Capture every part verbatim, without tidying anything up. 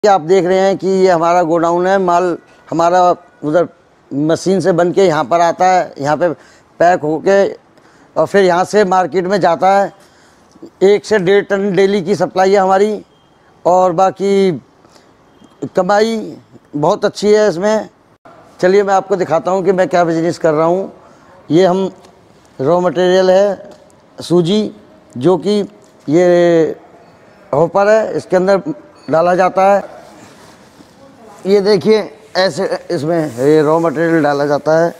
आप देख रहे हैं कि ये हमारा गोडाउन है। माल हमारा उधर मशीन से बन के यहाँ पर आता है, यहाँ पे पैक होके और फिर यहाँ से मार्केट में जाता है। एक से डेढ़ टन डेली की सप्लाई है हमारी और बाकी कमाई बहुत अच्छी है इसमें। चलिए मैं आपको दिखाता हूँ कि मैं क्या बिजनेस कर रहा हूँ। ये हम रॉ मटेरियल है सूजी, जो कि ये हॉपर है, इसके अंदर डाला जाता है। ये देखिए ऐसे इसमें ये रॉ मटेरियल डाला जाता है।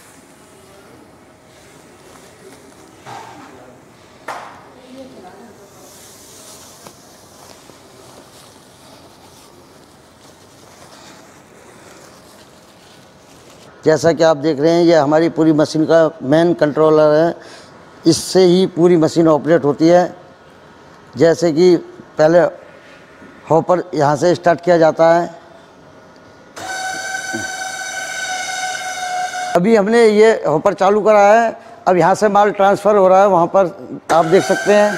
जैसा कि आप देख रहे हैं ये हमारी पूरी मशीन का मेन कंट्रोलर है, इससे ही पूरी मशीन ऑपरेट होती है। जैसे कि पहले हॉपर यहाँ से स्टार्ट किया जाता है। अभी हमने ये हॉपर चालू करा है, अब यहाँ से माल ट्रांसफ़र हो रहा है, वहाँ पर आप देख सकते हैं।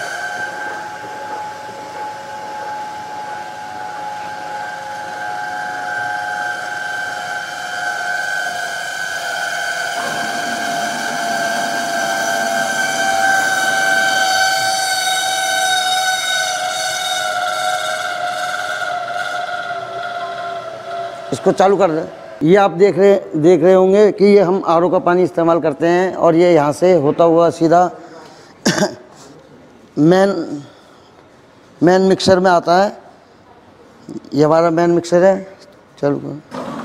इसको चालू कर दें। ये आप देख रहे देख रहे होंगे कि ये हम आर ओ का पानी इस्तेमाल करते हैं और ये यहाँ से होता हुआ सीधा मेन मेन मिक्सर में आता है। ये हमारा मेन मिक्सर है। चलो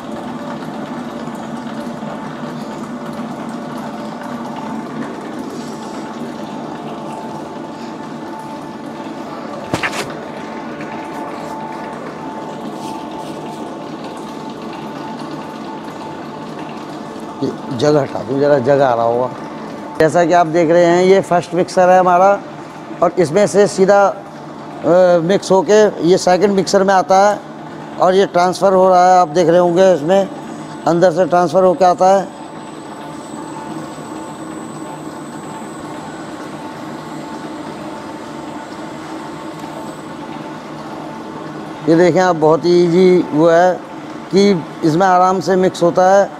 जगह हटा दूँ, ज़रा जगह आ रहा होगा। जैसा कि आप देख रहे हैं ये फर्स्ट मिक्सर है हमारा और इसमें से सीधा आ, मिक्स होके ये सेकंड मिक्सर में आता है और ये ट्रांसफ़र हो रहा है। आप देख रहे होंगे इसमें अंदर से ट्रांसफ़र होके आता है। ये देखें आप, बहुत ही ईजी वो है कि इसमें आराम से मिक्स होता है।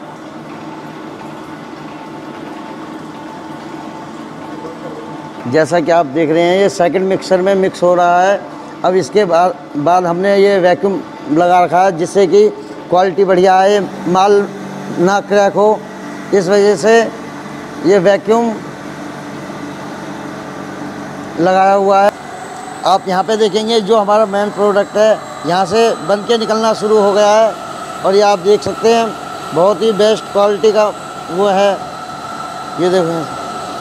जैसा कि आप देख रहे हैं ये सेकंड मिक्सर में मिक्स हो रहा है। अब इसके बाद बाद हमने ये वैक्यूम लगा रखा है जिससे कि क्वालिटी बढ़िया आए, माल ना क्रैक हो। इस वजह से ये वैक्यूम लगाया हुआ है। आप यहाँ पे देखेंगे जो हमारा मेन प्रोडक्ट है यहाँ से बन के निकलना शुरू हो गया है और ये आप देख सकते हैं बहुत ही बेस्ट क्वालिटी का वो है। ये देखें,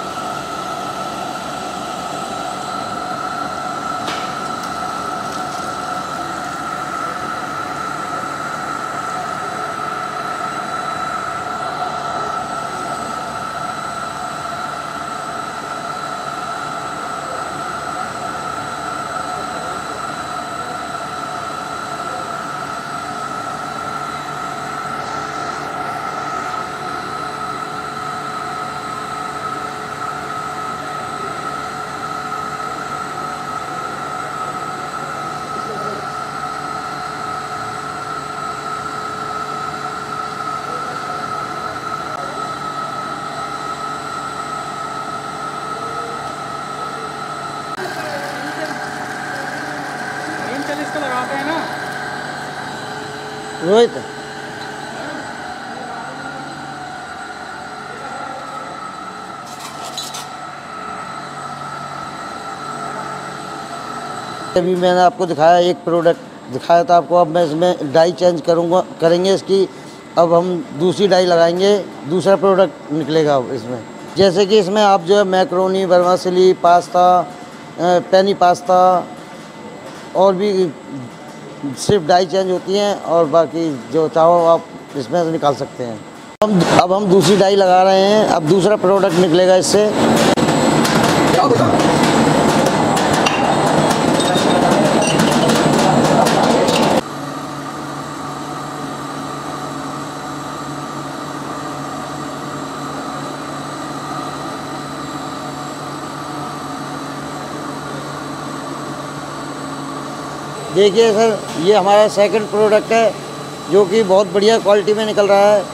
लगाते हैं ना रोहित। अभी मैंने आपको दिखाया, एक प्रोडक्ट दिखाया था आपको। अब मैं इसमें डाई चेंज करूँगा करेंगे इसकी। अब हम दूसरी डाई लगाएंगे, दूसरा प्रोडक्ट निकलेगा अब इसमें। जैसे कि इसमें आप जो है macaroni, vermicelli, pasta, penne pasta और भी सिर्फ डाई चेंज होती हैं और बाकी जो चाहो आप इसमें से निकाल सकते हैं। हम अब हम दूसरी डाई लगा रहे हैं, अब दूसरा प्रोडक्ट निकलेगा इससे। देखिए सर, ये हमारा सेकंड प्रोडक्ट है जो कि बहुत बढ़िया क्वालिटी में निकल रहा है।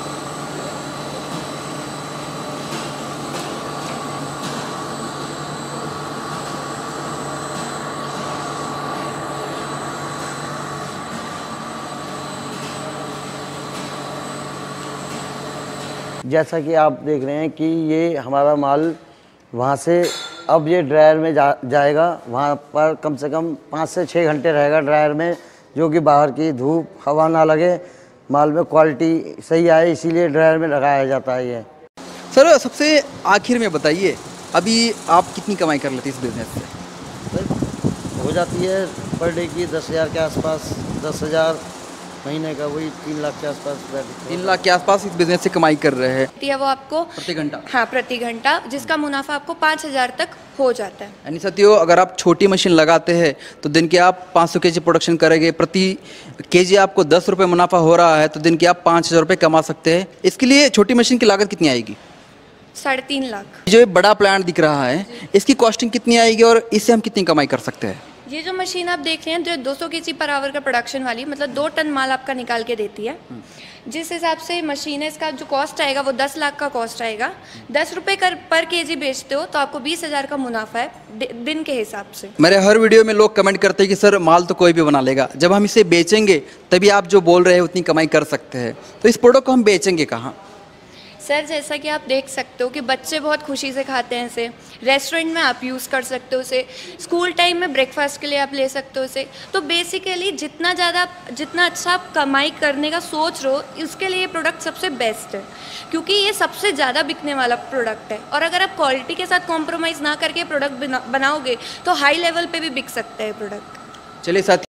जैसा कि आप देख रहे हैं कि ये हमारा माल वहाँ से अब ये ड्रायर में जा जाएगा। वहाँ पर कम से कम पाँच से छः घंटे रहेगा ड्रायर में, जो कि बाहर की धूप हवा ना लगे, माल में क्वालिटी सही आए, इसीलिए ड्रायर में लगाया जाता है ये। सर सबसे आखिर में बताइए, अभी आप कितनी कमाई कर लेते हैं इस बिज़नेस से? हो जाती है पर डे की दस हज़ार के आसपास, दस हज़ार महीने का, वही तीन लाख के आसपास। तीन लाख के आसपास इस बिज़नेस से कमाई कर रहे हैं है वो आपको प्रति घंटा? हाँ, प्रति घंटा, जिसका मुनाफा आपको पाँच हज़ार तक हो जाता है। यानी साथियों, अगर आप छोटी मशीन लगाते हैं तो दिन के आप पाँच सौ केजी प्रोडक्शन करेंगे, प्रति केजी आपको दस रुपये मुनाफा हो रहा है, तो दिन के आप पाँच हज़ार रुपये कमा सकते हैं। इसके लिए छोटी मशीन की लागत कितनी आएगी? साढ़े तीन लाख। जो ये बड़ा प्लांट दिख रहा है, इसकी कॉस्टिंग कितनी आएगी और इससे हम कितनी कमाई कर सकते हैं? ये जो मशीन आप देख रहे हैं, जो दो सौ केजी पर आवर का प्रोडक्शन वाली, मतलब दो टन माल आपका निकाल के देती है। जिस हिसाब से मशीन है, इसका जो कॉस्ट आएगा वो दस लाख का कॉस्ट आएगा। दस रुपये कर पर केजी बेचते हो तो आपको बीस हज़ार का मुनाफा है दिन के हिसाब से। मेरे हर वीडियो में लोग कमेंट करते हैं कि सर माल तो कोई भी बना लेगा, जब हम इसे बेचेंगे तभी आप जो बोल रहे हैं उतनी कमाई कर सकते हैं। तो इस प्रोडक्ट को हम बेचेंगे कहाँ? सर जैसा कि आप देख सकते हो कि बच्चे बहुत खुशी से खाते हैं इसे, रेस्टोरेंट में आप यूज़ कर सकते हो इसे, स्कूल टाइम में ब्रेकफास्ट के लिए आप ले सकते हो इसे। तो बेसिकली जितना ज़्यादा जितना अच्छा आप कमाई करने का सोच रहे हो, इसके लिए ये प्रोडक्ट सबसे बेस्ट है, क्योंकि ये सबसे ज़्यादा बिकने वाला प्रोडक्ट है। और अगर आप क्वालिटी के साथ कॉम्प्रोमाइज़ ना करके प्रोडक्ट बनाओगे तो हाई लेवल पर भी बिक सकता है प्रोडक्ट। चलिए साथ